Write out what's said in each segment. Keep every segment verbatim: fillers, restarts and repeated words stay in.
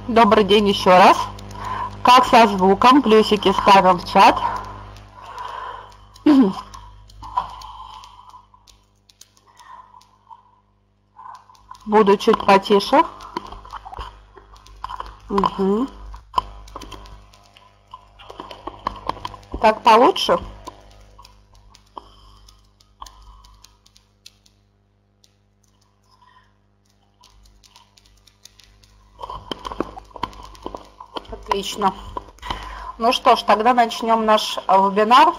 Добрый день еще раз. Как со звуком? Плюсики ставим в чат. Буду чуть потише. Угу. Так получше? Отлично. Ну что ж, тогда начнем наш вебинар.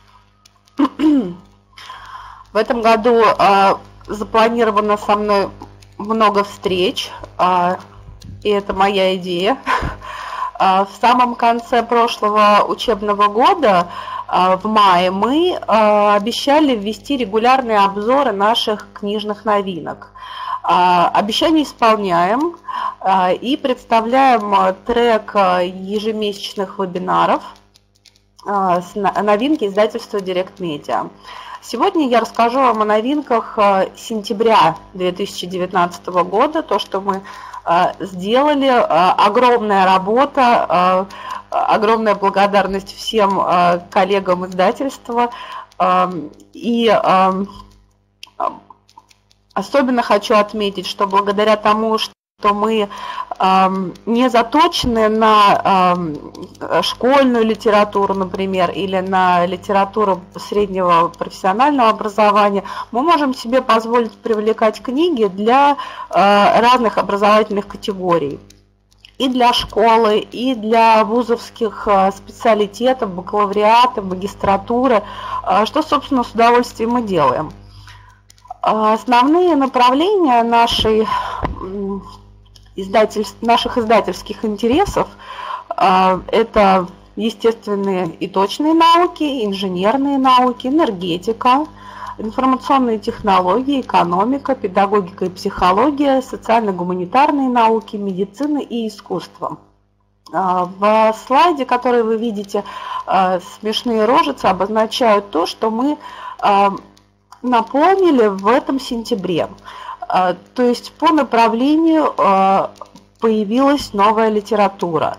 В этом году э, запланировано со мной много встреч, э, и это моя идея. Э, в самом конце прошлого учебного года, э, в мае, мы э, обещали ввести регулярные обзоры наших книжных новинок. Э, обещание исполняем э, и представляем трек ежемесячных вебинаров э, с новинки издательства Direct Media. Сегодня я расскажу вам о новинках сентября две тысячи девятнадцатого года, то, что мы сделали, огромная работа, огромная благодарность всем коллегам издательства. И особенно хочу отметить, что благодаря тому, что что мы э, не заточены на э, школьную литературу, например, или на литературу среднего профессионального образования, мы можем себе позволить привлекать книги для э, разных образовательных категорий. И для школы, и для вузовских э, специалитетов, бакалавриата, магистратуры, э, что, собственно, с удовольствием мы делаем. Основные направления нашей Издательств, наших издательских интересов э, это естественные и точные науки, инженерные науки, энергетика, информационные технологии, экономика, педагогика и психология, социально-гуманитарные науки, медицина и искусство. Э, в слайде, который вы видите, э, смешные рожицы обозначают то, что мы э, наполнили в этом сентябре. То есть по направлению появилась новая литература.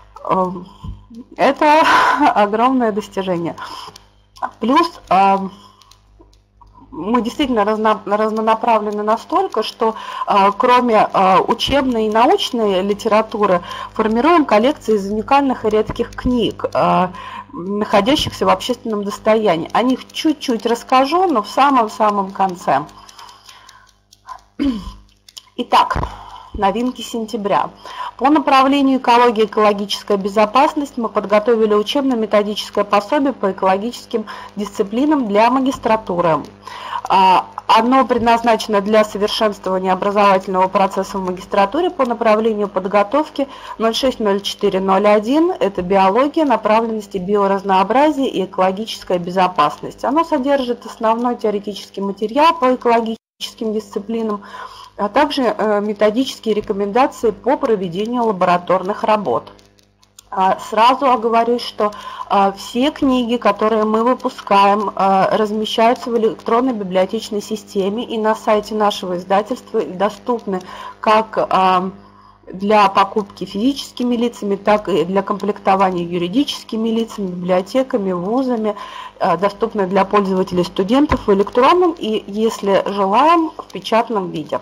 Это огромное достижение. Плюс мы действительно разнонаправлены настолько, что кроме учебной и научной литературы формируем коллекции из уникальных и редких книг, находящихся в общественном достоянии. О них чуть-чуть расскажу, но в самом-самом конце. Итак, новинки сентября. По направлению экология и экологическая безопасность мы подготовили учебно-методическое пособие по экологическим дисциплинам для магистратуры. Оно предназначено для совершенствования образовательного процесса в магистратуре по направлению подготовки ноль шесть ноль четыре ноль один. Это биология, направленности биоразнообразие и экологическая безопасность. Оно содержит основной теоретический материал по экологическим дисциплинам, а также методические рекомендации по проведению лабораторных работ. Сразу оговорюсь, что все книги, которые мы выпускаем, размещаются в электронной библиотечной системе и на сайте нашего издательства и доступны как для покупки физическими лицами, так и для комплектования юридическими лицами, библиотеками, вузами, доступны для пользователей студентов в электронном и, если желаем, в печатном виде.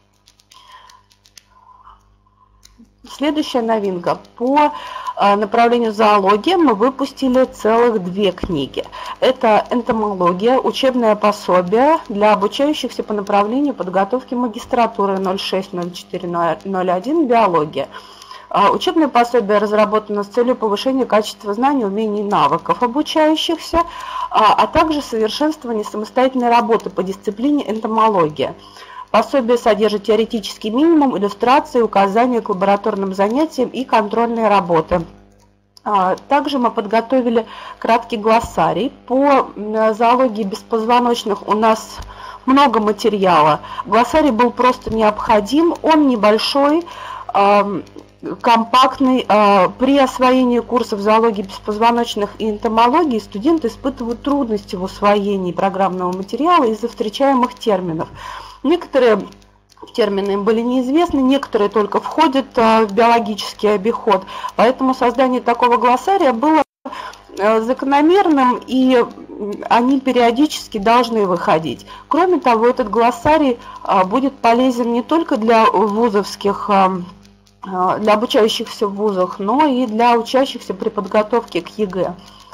Следующая новинка. По направлению зоология мы выпустили целых две книги. Это энтомология, учебное пособие для обучающихся по направлению подготовки магистратуры ноль шесть ноль четыре ноль один, биология. Учебное пособие разработано с целью повышения качества знаний, умений и навыков обучающихся, а также совершенствования самостоятельной работы по дисциплине энтомология. Пособие содержит теоретический минимум, иллюстрации, указания к лабораторным занятиям и контрольные работы. Также мы подготовили краткий глоссарий. По зоологии беспозвоночных у нас много материала. Глоссарий был просто необходим, он небольшой, компактный. При освоении курсов зоологии беспозвоночных и энтомологии студенты испытывают трудности в усвоении программного материала из-за встречаемых терминов. Некоторые термины им были неизвестны, некоторые только входят в биологический обиход, поэтому создание такого глоссария было закономерным, и они периодически должны выходить. Кроме того, этот глоссарий будет полезен не только для вузовских, для обучающихся в вузах, но и для учащихся при подготовке к ЕГЭ.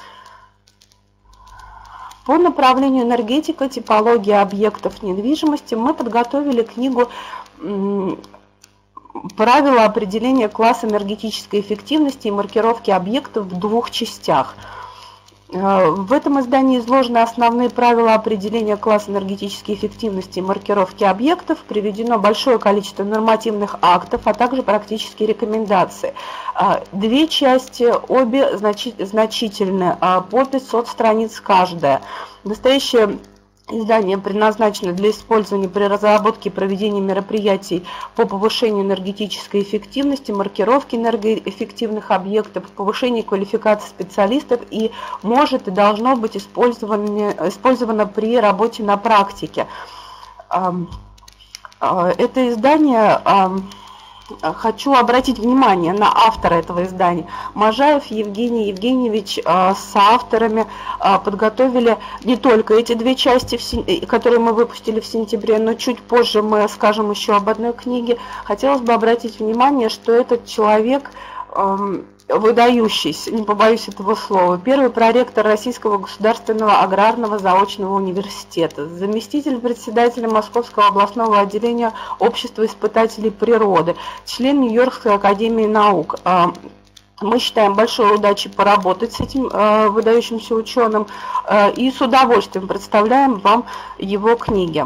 По направлению энергетика, типология объектов недвижимости мы подготовили книгу «Правила определения класса энергетической эффективности и маркировки объектов» в двух частях. В этом издании изложены основные правила определения класса энергетической эффективности и маркировки объектов, приведено большое количество нормативных актов, а также практические рекомендации. Две части, обе значительны, по пятьсот страниц каждая. Настоящее издание предназначено для использования при разработке и проведении мероприятий по повышению энергетической эффективности, маркировке энергоэффективных объектов, повышению квалификации специалистов и может и должно быть использовано, использовано при работе на практике. Это издание... Хочу обратить внимание на автора этого издания. Можаев Евгений Евгеньевич с авторами подготовили не только эти две части, которые мы выпустили в сентябре, но чуть позже мы скажем еще об одной книге. Хотелось бы обратить внимание, что этот человек выдающийся, не побоюсь этого слова, первый проректор Российского государственного аграрного заочного университета, заместитель председателя Московского областного отделения Общества испытателей природы, член Нью-Йоркской академии наук. Мы считаем большой удачей поработать с этим выдающимся ученым и с удовольствием представляем вам его книги.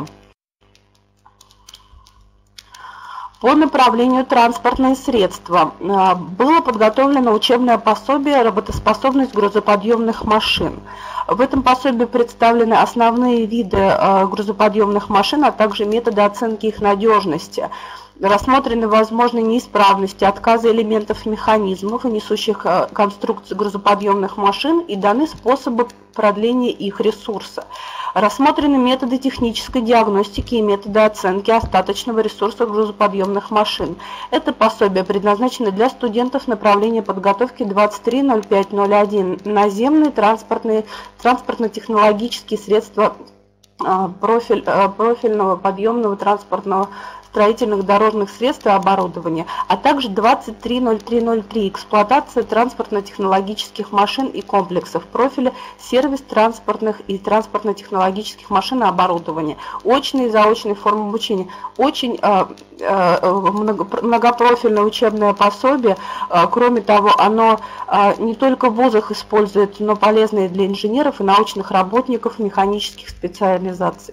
По направлению транспортные средства было подготовлено учебное пособие «Работоспособность грузоподъемных машин». В этом пособии представлены основные виды грузоподъемных машин, а также методы оценки их надежности. Рассмотрены возможные неисправности, отказы элементов механизмов и несущих конструкций грузоподъемных машин и даны способы продления их ресурса. Рассмотрены методы технической диагностики и методы оценки остаточного ресурса грузоподъемных машин. Это пособие предназначено для студентов направления подготовки двадцать три ноль пять ноль один. Наземные транспортные, транспортно-технологические средства профиль, профильного подъемного транспортного строительных дорожных средств и оборудования, а также двадцать три ноль три ноль три эксплуатация транспортно-технологических машин и комплексов, профиля сервис транспортных и транспортно-технологических машин и оборудования, очные и заочные формы обучения. Очень э, э, многопрофильное учебное пособие, э, кроме того, оно э, не только в вузах используется, но полезное для инженеров и научных работников механических специализаций.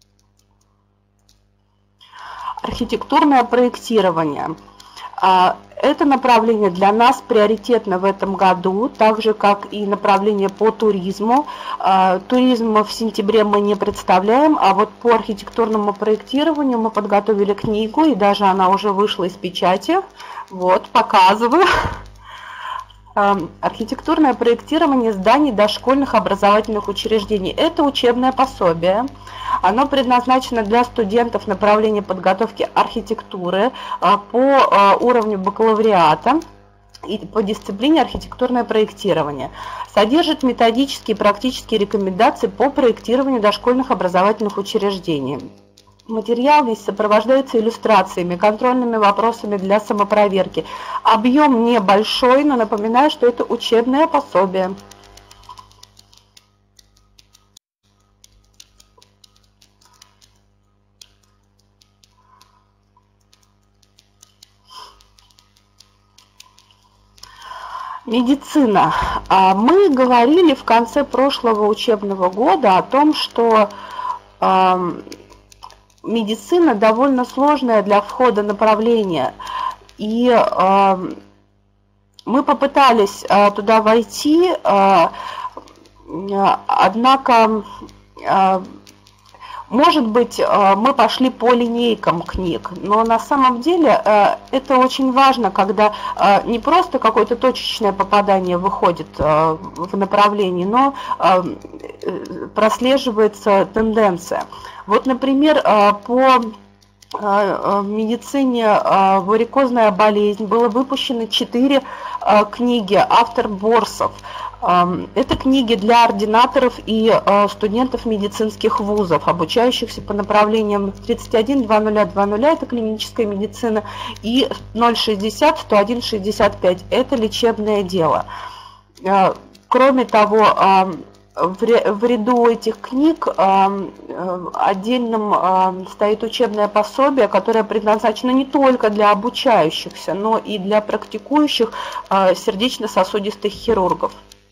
Архитектурное проектирование. Это направление для нас приоритетно в этом году, так же как и направление по туризму. Туризм в сентябре мы не представляем, а вот по архитектурному проектированию мы подготовили книгу, и даже она уже вышла из печати. Вот, показываю. Архитектурное проектирование зданий дошкольных образовательных учреждений. Это учебное пособие. Оно предназначено для студентов направления подготовки архитектуры по уровню бакалавриата и по дисциплине архитектурное проектирование. Содержит методические и практические рекомендации по проектированию дошкольных образовательных учреждений. Материал весь сопровождается иллюстрациями, контрольными вопросами для самопроверки. Объем небольшой, но напоминаю, что это учебное пособие. Медицина. Мы говорили в конце прошлого учебного года о том, что медицина довольно сложное для входа направление, и э, мы попытались э, туда войти, э, однако, э, может быть, э, мы пошли по линейкам книг, но на самом деле э, это очень важно, когда э, не просто какое-то точечное попадание выходит э, в направлении, но э, прослеживается тенденция. Вот, например, по в медицине варикозная болезнь. Было выпущено четыре книги, автор Борсов. Это книги для ординаторов и студентов медицинских вузов, обучающихся по направлениям тридцать один двадцать двадцать, это клиническая медицина, и ноль шестьдесят сто один шестьдесят пять, это лечебное дело. Кроме того, в ряду этих книг отдельным стоит учебное пособие, которое предназначено не только для обучающихся, но и для практикующих сердечно-сосудистых хирургов.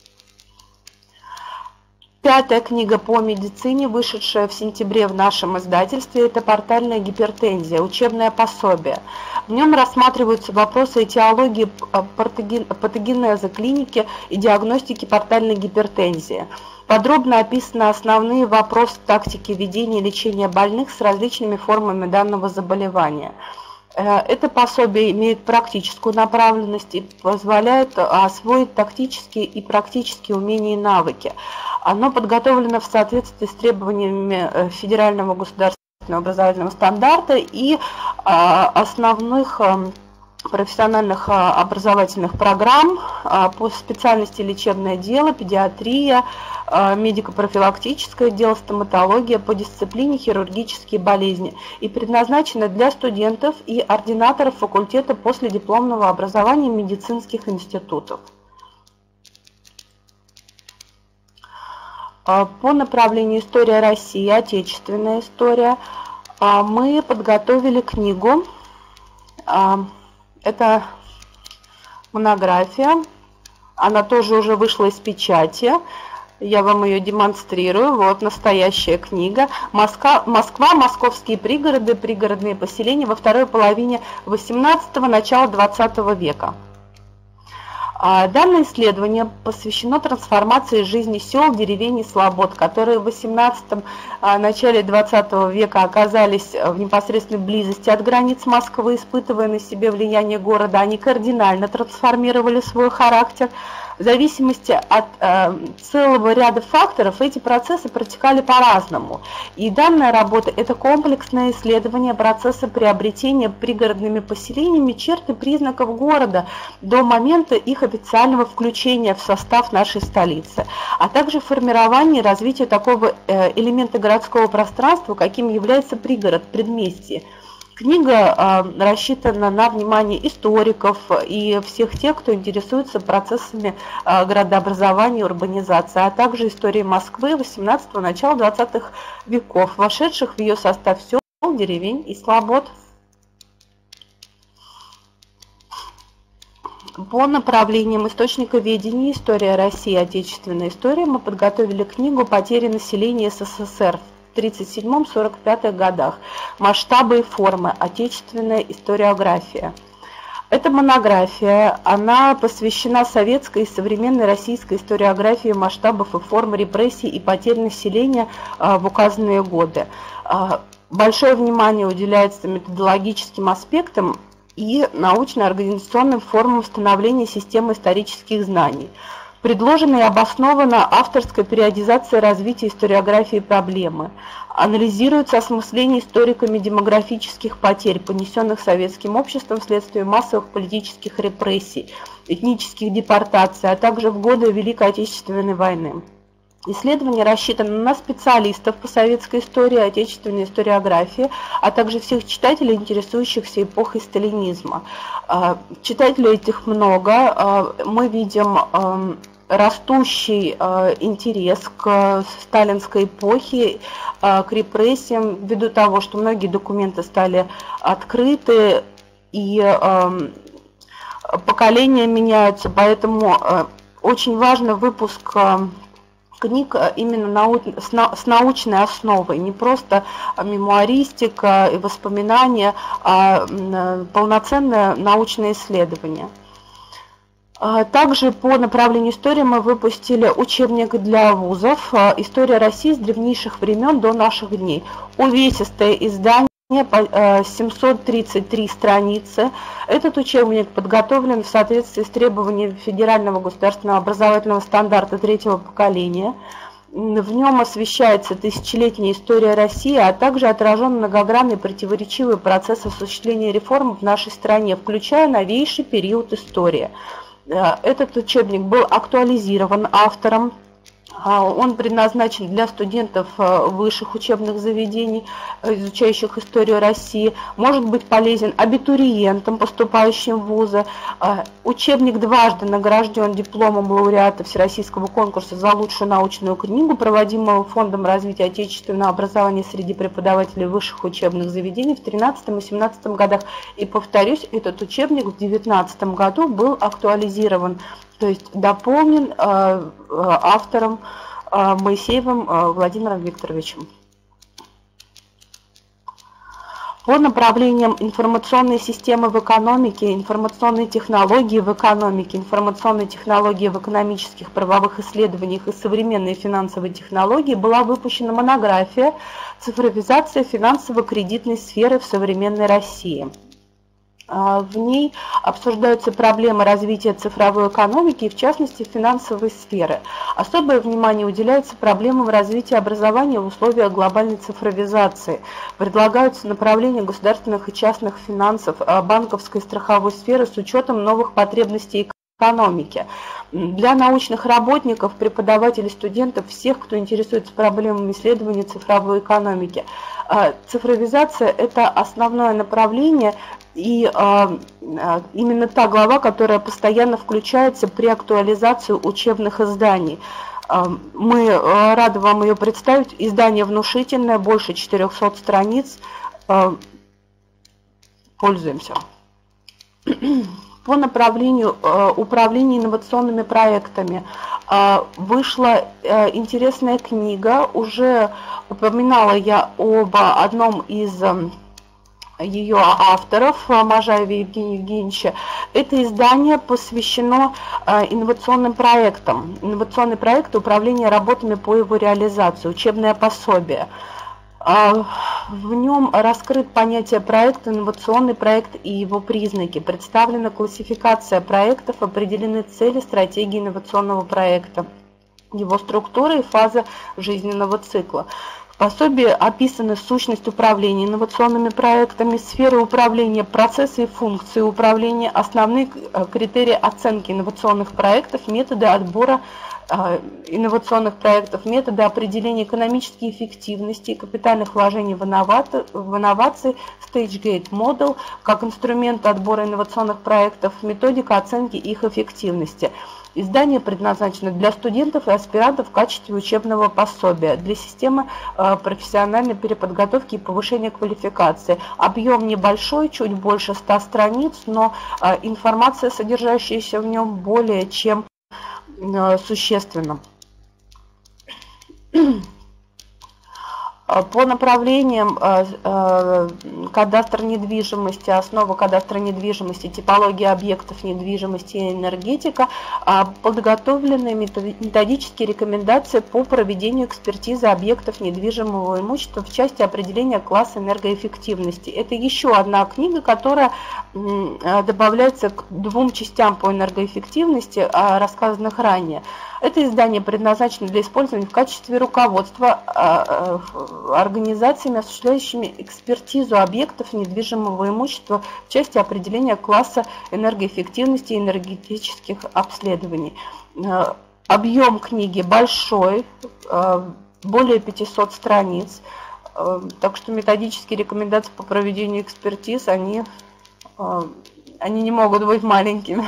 Пятая книга по медицине, вышедшая в сентябре в нашем издательстве, это «Портальная гипертензия», учебное пособие. В нем рассматриваются вопросы этиологии, патогенеза клиники и диагностики портальной гипертензии. Подробно описаны основные вопросы тактики ведения и лечения больных с различными формами данного заболевания. Это пособие имеет практическую направленность и позволяет освоить тактические и практические умения и навыки. Оно подготовлено в соответствии с требованиями федерального государственного образовательного стандарта и основных профессиональных образовательных программ по специальности лечебное дело, педиатрия, медико-профилактическое дело, стоматология, по дисциплине хирургические болезни, и предназначено для студентов и ординаторов факультета последипломного образования медицинских институтов. По направлению «История России. Отечественная история» мы подготовили книгу. Это монография. Она тоже уже вышла из печати. Я вам ее демонстрирую. Вот настоящая книга. Москва, Москва, московские пригороды, пригородные поселения во второй половине восемнадцатого, начала двадцатого века. Данное исследование посвящено трансформации жизни сел, деревень и слобод, которые в восемнадцатом, начале двадцатого века оказались в непосредственной близости от границ Москвы, испытывая на себе влияние города. Они кардинально трансформировали свой характер. В зависимости от э, целого ряда факторов эти процессы протекали по-разному. И данная работа – это комплексное исследование процесса приобретения пригородными поселениями черт и признаков города до момента их официального включения в состав нашей столицы, а также формирование и развитие такого э, элемента городского пространства, каким является пригород, предместье. Книга э, рассчитана на внимание историков и всех тех, кто интересуется процессами э, городообразования, урбанизации, а также историей Москвы восемнадцатого, начала двадцатых веков, вошедших в ее состав сел, деревень и слобод. По направлениям источниковедения, история России, отечественная история, мы подготовили книгу «Потери населения СССР» в тридцать седьмом — сорок пятых годах. Масштабы и формы. Отечественная историография. Эта монография, она посвящена советской и современной российской историографии масштабов и форм репрессий и потерь населения в указанные годы. Большое внимание уделяется методологическим аспектам и научно-организационным формам становления системы исторических знаний. Предложена и обоснована авторская периодизация развития историографии проблемы. Анализируется осмысление историками демографических потерь, понесенных советским обществом вследствие массовых политических репрессий, этнических депортаций, а также в годы Великой Отечественной войны. Исследование рассчитано на специалистов по советской истории, отечественной историографии, а также всех читателей, интересующихся эпохой сталинизма. Читателей этих много. Мы видим растущий интерес к сталинской эпохе, к репрессиям, ввиду того, что многие документы стали открыты и поколения меняются, поэтому очень важный выпуск книг именно с научной основой, не просто мемуаристика и воспоминания, а полноценное научное исследование. Также по направлению истории мы выпустили учебник для вузов «История России с древнейших времен до наших дней». Увесистое издание, семьсот тридцать три страницы. Этот учебник подготовлен в соответствии с требованиями федерального государственного образовательного стандарта третьего поколения. В нем освещается тысячелетняя история России, а также отражен многогранный противоречивый процесс осуществления реформ в нашей стране, включая новейший период истории. Этот учебник был актуализирован автором. Он предназначен для студентов высших учебных заведений, изучающих историю России, может быть полезен абитуриентам, поступающим в вузы. Учебник дважды награжден дипломом лауреата Всероссийского конкурса за лучшую научную книгу, проводимого Фондом развития отечественного образования среди преподавателей высших учебных заведений в две тысячи тринадцатом и две тысячи семнадцатом годах. И повторюсь, этот учебник в две тысячи девятнадцатом году был актуализирован, то есть дополнен э, автором э, Моисеевым э, Владимиром Викторовичем. По направлениям информационные системы в экономике, информационные технологии в экономике, информационные технологии в экономических правовых исследованиях и современные финансовые технологии была выпущена монография «Цифровизация финансово-кредитной сферы в современной России». В ней обсуждаются проблемы развития цифровой экономики и, в частности, финансовой сферы. Особое внимание уделяется проблемам развития образования в условиях глобальной цифровизации. Предлагаются направления государственных и частных финансов, банковской и страховой сферы с учетом новых потребностей экономики. Для научных работников, преподавателей, студентов, всех, кто интересуется проблемами исследования цифровой экономики. Цифровизация – это основное направление и именно та глава, которая постоянно включается при актуализации учебных изданий. Мы рады вам ее представить. Издание внушительное, больше четырёхсот страниц. Пользуемся. По направлению управления инновационными проектами вышла интересная книга. Уже упоминала я об одном из ее авторов, Можаеве Евгения Евгеньевича. Это издание посвящено инновационным проектам. Инновационный проект управления работами по его реализации, учебное пособие. В нем раскрыт понятие проекта, инновационный проект и его признаки. Представлена классификация проектов, определены цели, стратегии инновационного проекта, его структура и фаза жизненного цикла. В пособии описаны сущность управления инновационными проектами, сферы управления, процессы и функции управления, основные критерии оценки инновационных проектов, методы отбора инновационных проектов, методы определения экономической эффективности и капитальных вложений в инновации, Stage-Gate Model как инструмент отбора инновационных проектов, методика оценки их эффективности. Издание предназначено для студентов и аспирантов в качестве учебного пособия, для системы профессиональной переподготовки и повышения квалификации. Объем небольшой, чуть больше ста страниц, но информация, содержащаяся в нем, более чем существенно. По направлениям кадастр недвижимости, основа кадастра недвижимости, типология объектов недвижимости и энергетика подготовлены методические рекомендации по проведению экспертизы объектов недвижимого имущества в части определения класса энергоэффективности. Это еще одна книга, которая добавляется к двум частям по энергоэффективности, рассказанных ранее. Это издание предназначено для использования в качестве руководства организациями, осуществляющими экспертизу объектов недвижимого имущества в части определения класса энергоэффективности и энергетических обследований. Объем книги большой, более пятисот страниц, так что методические рекомендации по проведению экспертиз, они, они не могут быть маленькими.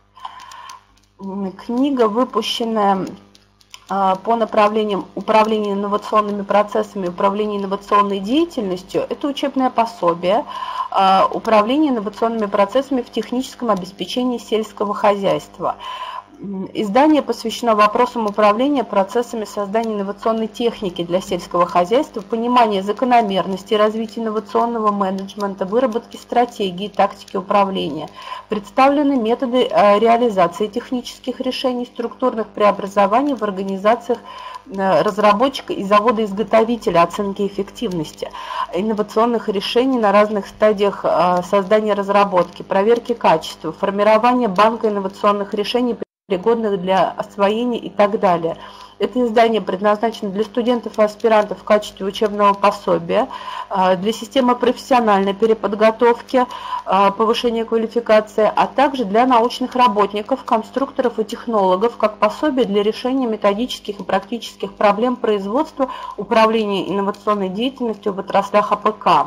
Книга, выпущенная по направлениям управления инновационными процессами, управления инновационной деятельностью, это учебное пособие управления инновационными процессами в техническом обеспечении сельского хозяйства. Издание посвящено вопросам управления процессами создания инновационной техники для сельского хозяйства, понимания закономерностей развития инновационного менеджмента, выработки стратегии и тактики управления. Представлены методы реализации технических решений, структурных преобразований в организациях разработчика и завода-изготовителя, оценки эффективности, инновационных решений на разных стадиях создания разработки, проверки качества, формирования банка инновационных решений, пригодных для освоения и так далее. Это издание предназначено для студентов и аспирантов в качестве учебного пособия, для системы профессиональной переподготовки, повышения квалификации, а также для научных работников, конструкторов и технологов, как пособие для решения методических и практических проблем производства, управления инновационной деятельностью в отраслях А П К.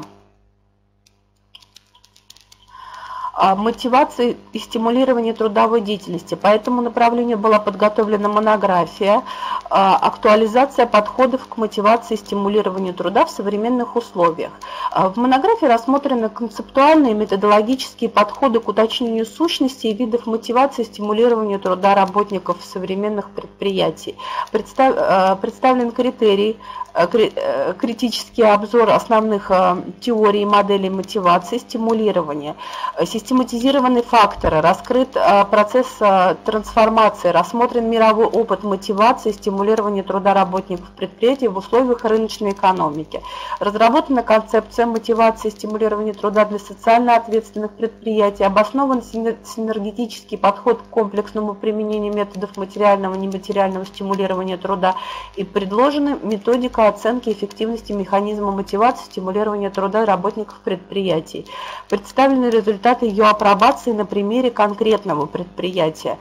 Мотивации и стимулирование трудовой деятельности. По этому направлению была подготовлена монография «Актуализация подходов к мотивации и стимулированию труда в современных условиях». В монографии рассмотрены концептуальные и методологические подходы к уточнению сущности и видов мотивации и стимулирования труда работников современных предприятий. Представ, представлен критерий, критический обзор основных теорий и моделей мотивации, стимулирования, систематизированы факторы, раскрыт процесс трансформации, рассмотрен мировой опыт мотивации и стимулирования труда работников предприятий в условиях рыночной экономики, разработана концепция мотивации и стимулирования труда для социально ответственных предприятий, обоснован синергетический подход к комплексному применению методов материального и нематериального стимулирования труда и предложена методика оценки эффективности механизма мотивации и стимулирования труда работников предприятий. Представлены результаты ее апробации на примере конкретного предприятия.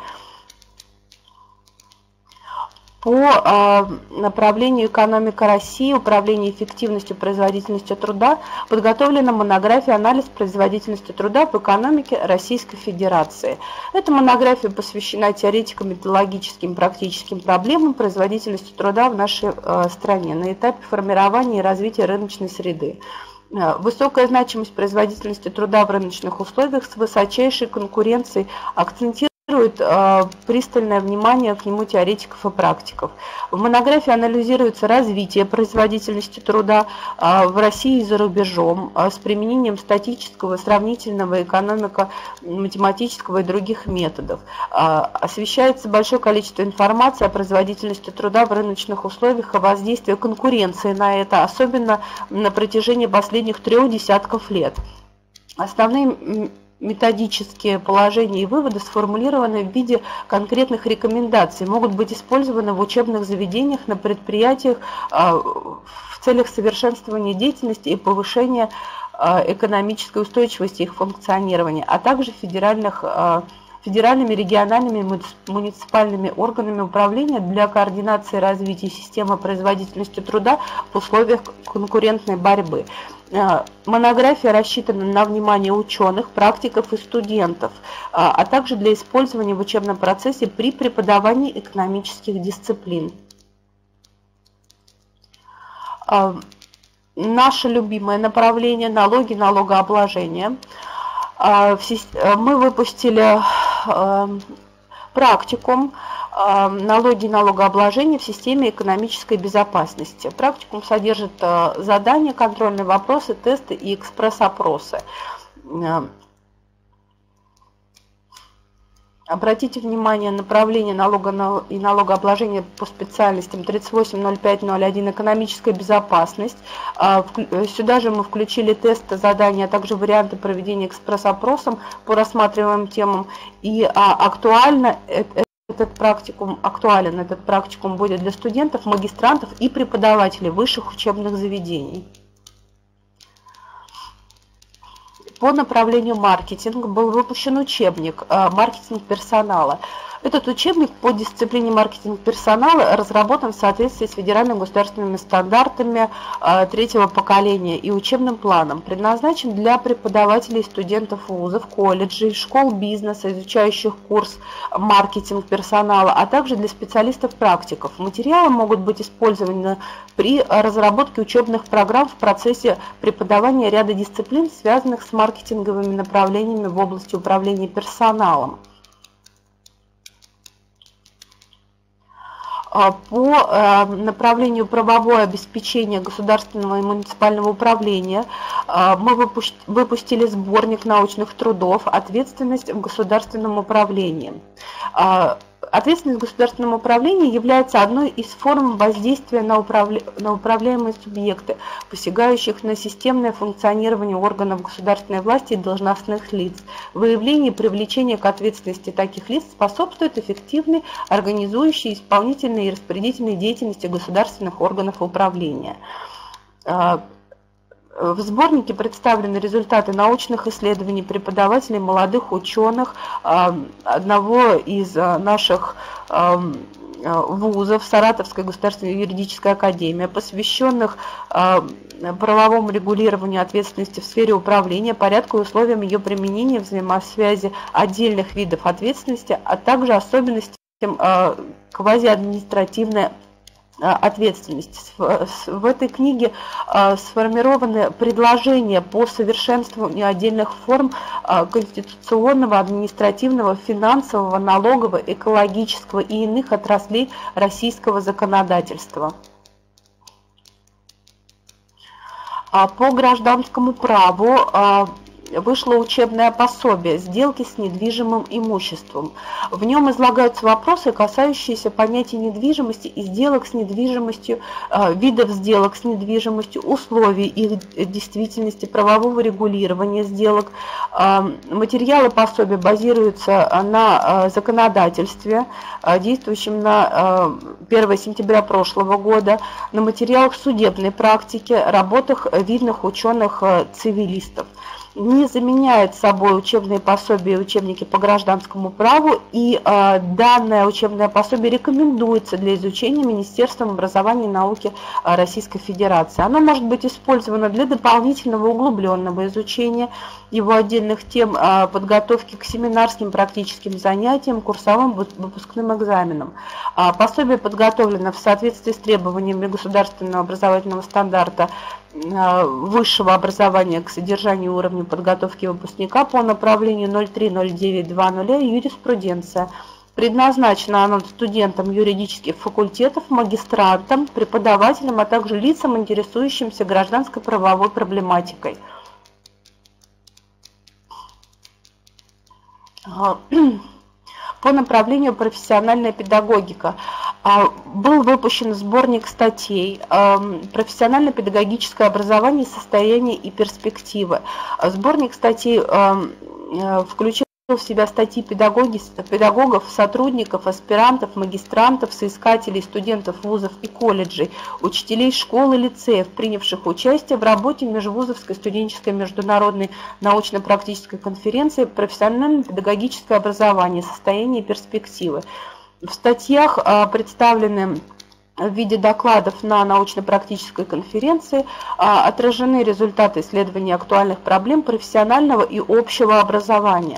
По э, направлению экономика России, управление эффективностью, производительностью труда подготовлена монография «Анализ производительности труда в экономике Российской Федерации». Эта монография посвящена теоретико-методологическим и практическим проблемам производительности труда в нашей э, стране на этапе формирования и развития рыночной среды. Высокая значимость производительности труда в рыночных условиях с высочайшей конкуренцией акцентирует пристальное внимание к нему теоретиков и практиков. В монографии анализируется развитие производительности труда в России и за рубежом с применением статического, сравнительного, экономико-математического и других методов. Освещается большое количество информации о производительности труда в рыночных условиях и воздействии конкуренции на это, особенно на протяжении последних трех десятков лет. Основные методические положения и выводы сформулированы в виде конкретных рекомендаций, могут быть использованы в учебных заведениях, на предприятиях в целях совершенствования деятельности и повышения экономической устойчивости их функционирования, а также федеральных, федеральными, региональными и муниципальными органами управления для координации развития системы производительности труда в условиях конкурентной борьбы. Монография рассчитана на внимание ученых, практиков и студентов, а также для использования в учебном процессе при преподавании экономических дисциплин. Наше любимое направление – налоги, налогообложение. Мы выпустили практикум «Налоги и налогообложение в системе экономической безопасности». Практикум содержит задания, контрольные вопросы, тесты и экспресс-опросы. Обратите внимание на направление налога и налогообложения по специальностям тридцать восемь ноль пять ноль один «Экономическая безопасность». Сюда же мы включили тесты, задания, а также варианты проведения экспресс-опросом по рассматриваемым темам. И актуально этот практикум, актуален этот практикум будет для студентов, магистрантов и преподавателей высших учебных заведений. По направлению маркетинг был выпущен учебник «Маркетинг персонала». Этот учебник по дисциплине маркетинг персонала разработан в соответствии с федеральными государственными стандартами третьего поколения и учебным планом. Предназначен для преподавателей и студентов вузов, колледжей, школ бизнеса, изучающих курс маркетинг персонала, а также для специалистов-практиков. Материалы могут быть использованы при разработке учебных программ в процессе преподавания ряда дисциплин, связанных с маркетинговыми направлениями в области управления персоналом. По направлению правовое обеспечение государственного и муниципального управления мы выпустили сборник научных трудов «Ответственность в государственном управлении». Ответственность в государственном управлении является одной из форм воздействия на, управля... на управляемые субъекты, посягающих на системное функционирование органов государственной власти и должностных лиц. Выявление и привлечение к ответственности таких лиц способствует эффективной организующей, исполнительной и распорядительной деятельности государственных органов управления. В сборнике представлены результаты научных исследований преподавателей, молодых ученых одного из наших вузов, Саратовской государственной юридической академии, посвященных правовому регулированию ответственности в сфере управления, порядку и условиям ее применения, взаимосвязи отдельных видов ответственности, а также особенностям квазиадминистративной ответственности. В этой книге сформированы предложения по совершенствованию отдельных форм конституционного, административного, финансового, налогового, экологического и иных отраслей российского законодательства. По гражданскому праву вышло учебное пособие «Сделки с недвижимым имуществом». В нем излагаются вопросы, касающиеся понятия недвижимости и сделок с недвижимостью, видов сделок с недвижимостью, условий их действительности, правового регулирования сделок. Материалы пособия базируются на законодательстве, действующем на первое сентября прошлого года, на материалах судебной практики, работах видных ученых-цивилистов. Не заменяет собой учебные пособия и учебники по гражданскому праву, и э, данное учебное пособие рекомендуется для изучения Министерством образования и науки Российской Федерации. Оно может быть использовано для дополнительного углубленного изучения его отдельных тем, э, подготовки к семинарским практическим занятиям, курсовым выпускным экзаменам. Э, пособие подготовлено в соответствии с требованиями государственного образовательного стандарта высшего образования к содержанию и уровню подготовки выпускника по направлению ноль три ноль девять два ноль юриспруденция. Предназначено оно студентам юридических факультетов, магистрантам, преподавателям, а также лицам, интересующимся гражданско правовой проблематикой. По направлению профессиональная педагогика был выпущен сборник статей «Профессионально-педагогическое образование, состояние и перспективы». Сборник статей включил в себя статьи педагогов, сотрудников, аспирантов, магистрантов, соискателей, студентов вузов и колледжей, учителей школ и лицеев, принявших участие в работе Межвузовской студенческой международной научно-практической конференции «Профессионально-педагогическое образование, состояние и перспективы». В статьях представлены в виде докладов на научно-практической конференции отражены результаты исследования актуальных проблем профессионального и общего образования.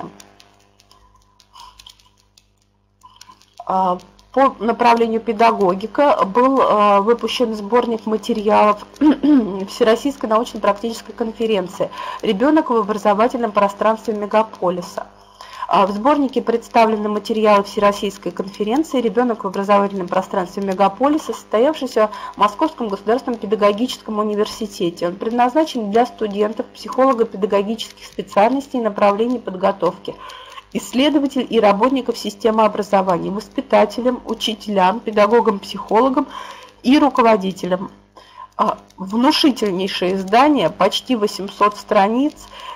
По направлению педагогика был выпущен сборник материалов Всероссийской научно-практической конференции «Ребенок в образовательном пространстве мегаполиса». В сборнике представлены материалы Всероссийской конференции «Ребенок в образовательном пространстве мегаполиса», состоявшейся в Московском государственном педагогическом университете. Он предназначен для студентов психолого-педагогических специальностей и направлений подготовки, исследователей и работников системы образования, воспитателям, учителям, педагогам, психологам и руководителям. Внушительнейшее издание, почти восемьсот страниц.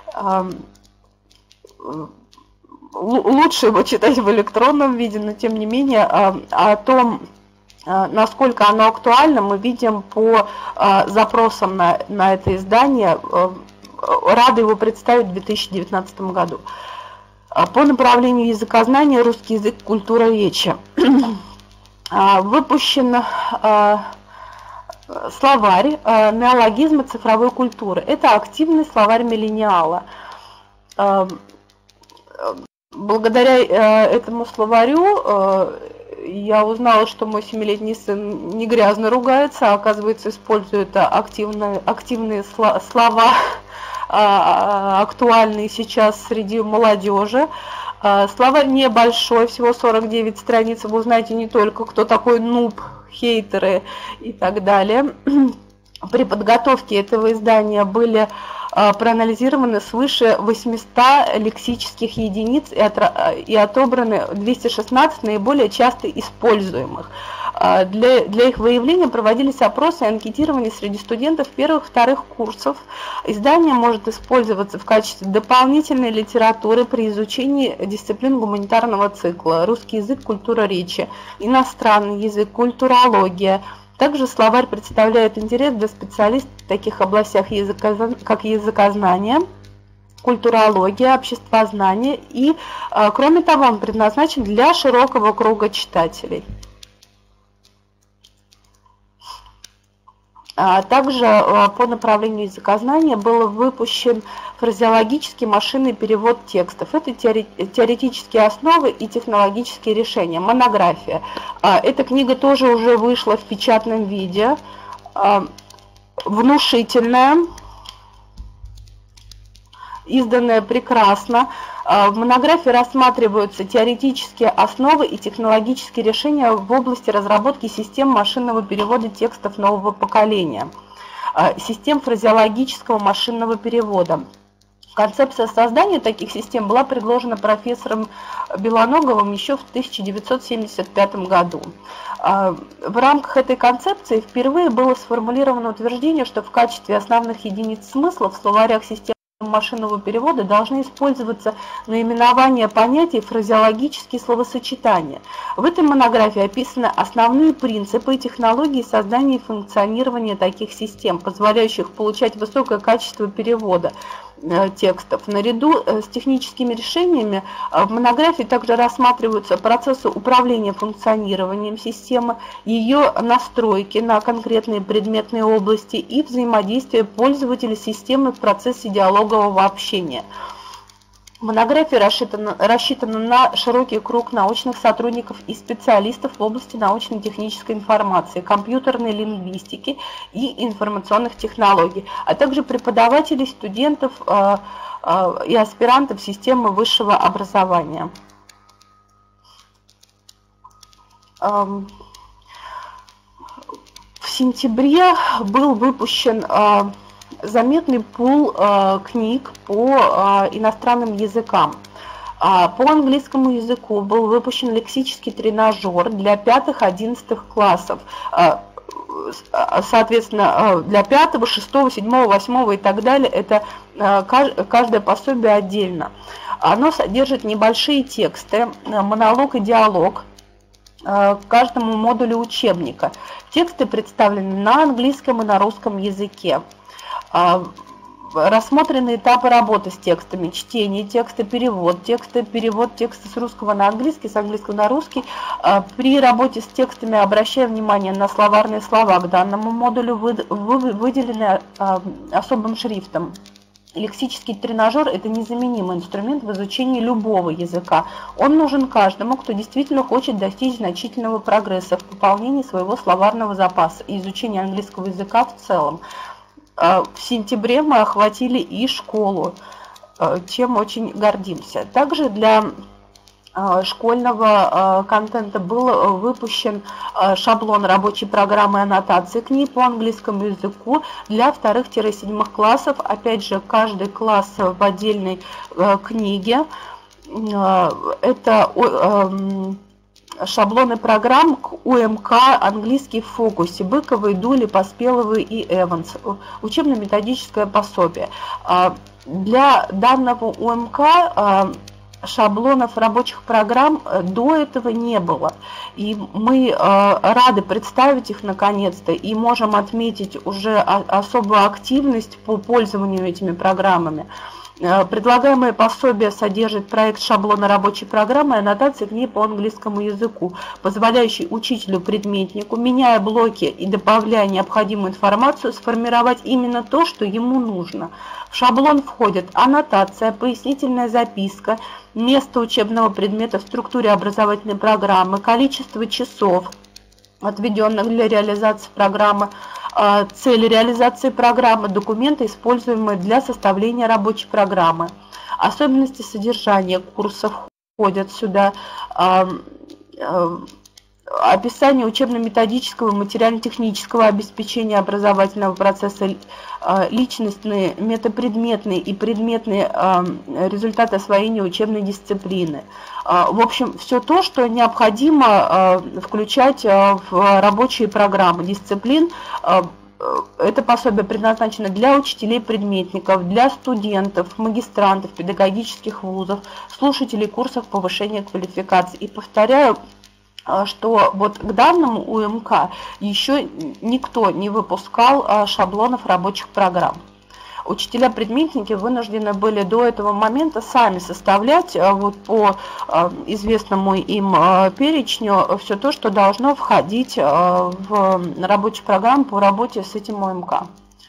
Лучше его читать в электронном виде, но тем не менее о том, насколько оно актуально, мы видим по запросам на, на это издание. Рады его представить в две тысячи девятнадцатом году. По направлению языкознания русский язык, культура речи. Выпущен словарь неологизмы цифровой культуры. Это активный словарь миллениала. Благодаря этому словарю я узнала, что мой семилетний сын не грязно ругается, а оказывается использует активные, активные слова, актуальные сейчас среди молодежи. Словарь небольшой, всего сорок девять страниц. Вы узнаете не только, кто такой нуб, хейтеры и так далее. При подготовке этого издания были проанализированы свыше восьмисот лексических единиц и отобраны двести шестнадцать наиболее часто используемых. Для, для их выявления проводились опросы и анкетирование среди студентов первых-вторых курсов. Издание может использоваться в качестве дополнительной литературы при изучении дисциплин гуманитарного цикла: русский язык, культура речи, иностранный язык, культурология. Также словарь представляет интерес для специалистов в таких областях, как языкознание, культурология, обществознание, и, кроме того, он предназначен для широкого круга читателей. Также по направлению языкознания был выпущен фразеологический машинный перевод текстов. Это теоретические основы и технологические решения. Монография. Эта книга тоже уже вышла в печатном виде. Внушительная, изданная прекрасно. В монографии рассматриваются теоретические основы и технологические решения в области разработки систем машинного перевода текстов нового поколения, систем фразеологического машинного перевода. Концепция создания таких систем была предложена профессором Белоноговым еще в тысяча девятьсот семьдесят пятом году. В рамках этой концепции впервые было сформулировано утверждение, что в качестве основных единиц смысла в словарях систем машинного перевода должны использоваться наименования понятий, фразеологические словосочетания. В этой монографии описаны основные принципы и технологии создания и функционирования таких систем, позволяющих получать высокое качество перевода текстов. Наряду с техническими решениями в монографии также рассматриваются процессы управления функционированием системы, ее настройки на конкретные предметные области и взаимодействие пользователя системы в процессе диалогового общения. Монография рассчитана, рассчитана на широкий круг научных сотрудников и специалистов в области научно-технической информации, компьютерной лингвистики и информационных технологий, а также преподавателей, студентов э, э, и аспирантов системы высшего образования. Эм, в сентябре был выпущен э, заметный пул э, книг по э, иностранным языкам. А, по английскому языку был выпущен лексический тренажер для пятых-одиннадцатых классов. А, соответственно, для пятого, шестого, седьмого, восьмого и так далее, это э, каждое пособие отдельно. Оно содержит небольшие тексты, монолог и диалог к каждому модулю учебника. Тексты представлены на английском и на русском языке. Рассмотрены этапы работы с текстами: чтение текста, перевод текста, перевод текста с русского на английский, с английского на русский. При работе с текстами обращая внимание на словарные слова. К данному модулю выделены особым шрифтом. Лексический тренажер – это незаменимый инструмент в изучении любого языка. Он нужен каждому, кто действительно хочет достичь значительного прогресса в пополнении своего словарного запаса и изучении английского языка в целом. В сентябре мы охватили и школу, чем очень гордимся. Также для школьного контента был выпущен шаблон рабочей программы аннотации книг по английскому языку для вторых-седьмых классов. Опять же, каждый класс в отдельной книге. Это шаблоны программ к УМК «Английский в фокусе» Быковой, Дули, Поспеловой и Эванс. Учебно-методическое пособие. Для данного УМК шаблонов рабочих программ до этого не было. И мы рады представить их наконец-то и можем отметить уже особую активность по пользованию этими программами. Предлагаемое пособие содержит проект шаблона рабочей программы и аннотации книг по английскому языку, позволяющий учителю-предметнику, меняя блоки и добавляя необходимую информацию, сформировать именно то, что ему нужно. В шаблон входят аннотация, пояснительная записка, место учебного предмета в структуре образовательной программы, количество часов, отведенных для реализации программы, цели реализации программы, документы, используемые для составления рабочей программы. Особенности содержания курсов входят сюда. описание учебно-методического и материально-технического обеспечения образовательного процесса, личностные, метапредметные и предметные результаты освоения учебной дисциплины. В общем, все то, что необходимо включать в рабочие программы дисциплин. Это пособие предназначено для учителей-предметников, для студентов, магистрантов, педагогических вузов, слушателей курсов повышения квалификации. И повторяю, что вот к данному УМК еще никто не выпускал шаблонов рабочих программ. Учителя-предметники вынуждены были до этого момента сами составлять вот по известному им перечню все то, что должно входить в рабочую программу по работе с этим УМК.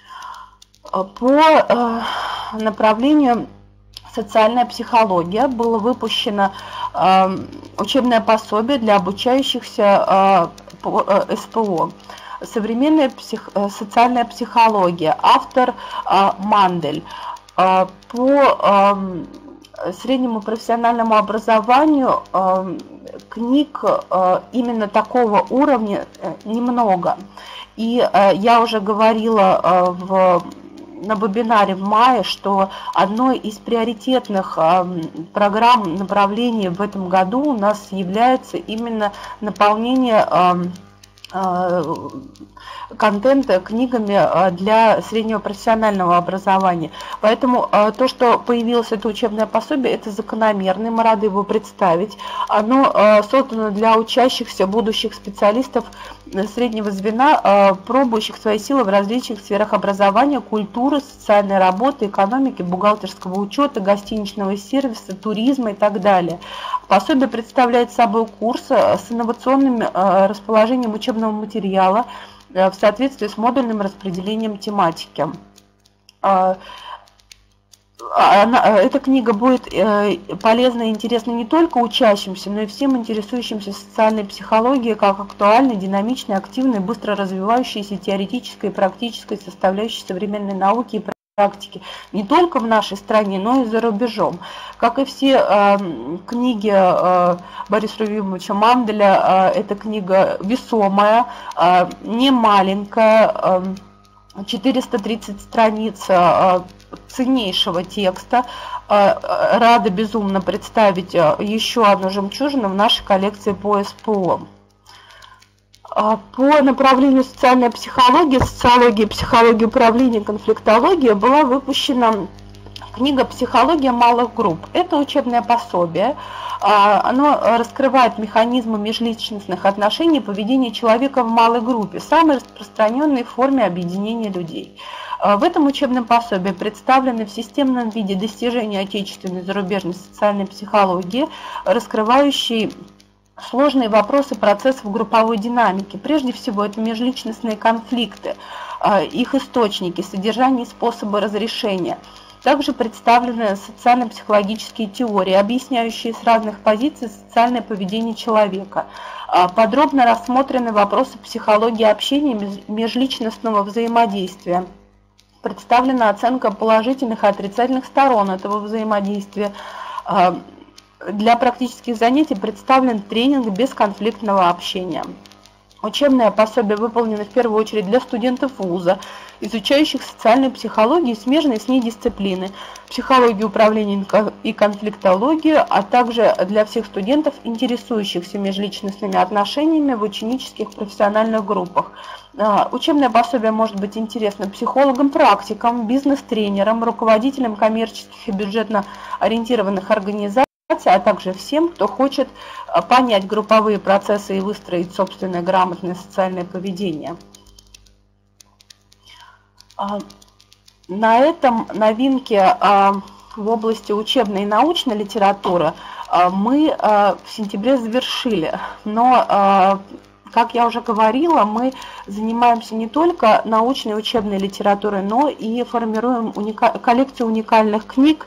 По направлению социальная психология было выпущено учебное пособие для обучающихся по СПО. Современная псих, социальная психология, автор э, Мандель. Э, по э, среднему профессиональному образованию э, книг э, именно такого уровня э, немного. И э, я уже говорила э, в, на вебинаре в мае, что одной из приоритетных э, программ, направлений в этом году у нас является именно наполнение э, контента книгами для среднего профессионального образования. Поэтому то, что появилось это учебное пособие, это закономерно, мы рады его представить. Оно создано для учащихся будущих специалистов среднего звена, пробующих свои силы в различных сферах образования, культуры, социальной работы, экономики, бухгалтерского учета, гостиничного сервиса, туризма и так далее. Пособие представляет собой курс с инновационным расположением учебного материала в соответствии с модульным распределением тематики. Эта книга будет полезна и интересна не только учащимся, но и всем интересующимся социальной психологией, как актуальной, динамичной, активной, быстро развивающейся теоретической и практической составляющей современной науки и практики не только в нашей стране, но и за рубежом. Как и все э, книги э, Бориса Рувимовича Манделя, э, эта книга весомая, э, не маленькая, э, четыреста тридцать страниц э, ценнейшего текста. Э, рада безумно представить еще одну жемчужину в нашей коллекции по СПО. По направлению социальная психология, социология, психология управления, конфликтология была выпущена книга «Психология малых групп». Это учебное пособие. Оно раскрывает механизмы межличностных отношений и поведения человека в малой группе, самой распространенной форме объединения людей. В этом учебном пособии представлены в системном виде достижения отечественной и зарубежной социальной психологии, раскрывающие сложные вопросы процессов групповой динамики. Прежде всего, это межличностные конфликты, их источники, содержание и способы разрешения. Также представлены социально-психологические теории, объясняющие с разных позиций социальное поведение человека. Подробно рассмотрены вопросы психологии общения и межличностного взаимодействия. Представлена оценка положительных и отрицательных сторон этого взаимодействия. Для практических занятий представлен тренинг бесконфликтного общения. Учебное пособие выполнено в первую очередь для студентов вуза, изучающих социальную психологию и смежные с ней дисциплины, психологию управления и конфликтологию, а также для всех студентов, интересующихся межличностными отношениями в ученических профессиональных группах. Учебное пособие может быть интересно психологам, практикам, бизнес-тренерам, руководителям коммерческих и бюджетно ориентированных организаций, а также всем, кто хочет понять групповые процессы и выстроить собственное грамотное социальное поведение. На этом новинки в области учебной и научной литературы мы в сентябре завершили. Но, как я уже говорила, мы занимаемся не только научной и учебной литературой, но и формируем уника... коллекцию уникальных книг.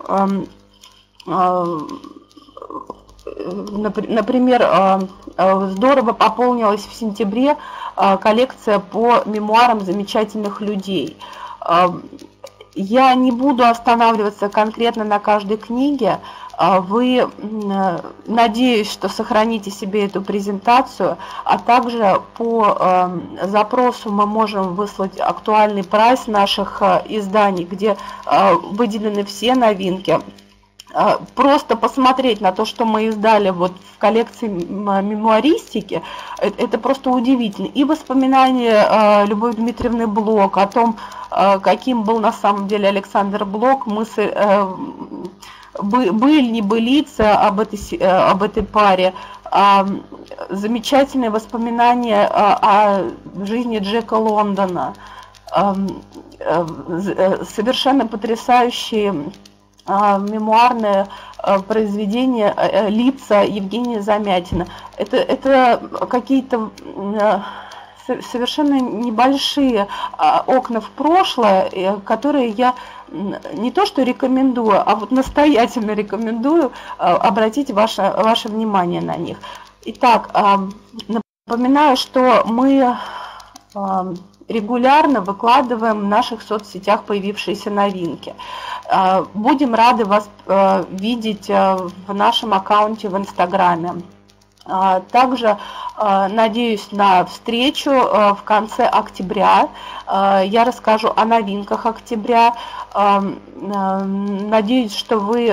Например, здорово пополнилась в сентябре коллекция по мемуарам замечательных людей. Я не буду останавливаться конкретно на каждой книге. Вы, надеюсь, что сохраните себе эту презентацию, а также по запросу мы можем выслать актуальный прайс наших изданий, где выделены все новинки. Просто посмотреть на то, что мы издали вот в коллекции мемуаристики, это просто удивительно. И воспоминания Любови Дмитриевны Блок о том, каким был на самом деле Александр Блок, мысль, быль, небылица об этой, об этой паре, замечательные воспоминания о жизни Джека Лондона, совершенно потрясающие мемуарное произведение «Лица» Евгения Замятина. Это, это какие-то совершенно небольшие окна в прошлое, которые я не то что рекомендую, а вот настоятельно рекомендую обратить ваше, ваше внимание на них. Итак, напоминаю, что мы регулярно выкладываем в наших соцсетях появившиеся новинки. Будем рады вас видеть в нашем аккаунте в Инстаграме. Также надеюсь на встречу в конце октября. Я расскажу о новинках октября. Надеюсь, что вы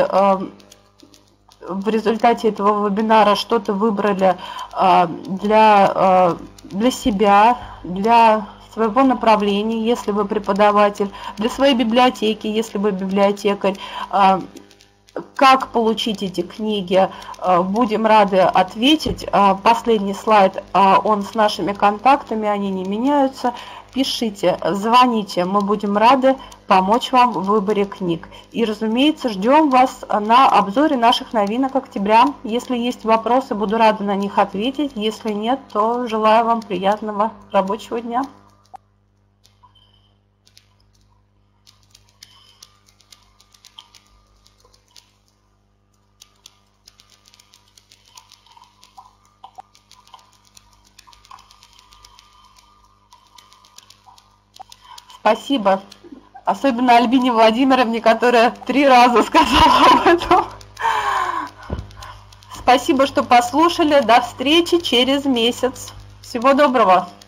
в результате этого вебинара что-то выбрали для, для себя, для своего направления, если вы преподаватель, для своей библиотеки, если вы библиотекарь. Как получить эти книги, будем рады ответить. Последний слайд, он с нашими контактами, они не меняются. Пишите, звоните, мы будем рады помочь вам в выборе книг. И, разумеется, ждем вас на обзоре наших новинок октября. Если есть вопросы, буду рада на них ответить. Если нет, то желаю вам приятного рабочего дня. Спасибо. Особенно Альбине Владимировне, которая три раза сказала об этом. Спасибо, что послушали. До встречи через месяц. Всего доброго.